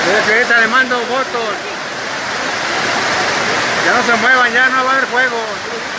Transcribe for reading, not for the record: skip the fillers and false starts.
Que ahorita le mando votos. Ya no se muevan, ya no va a haber juego.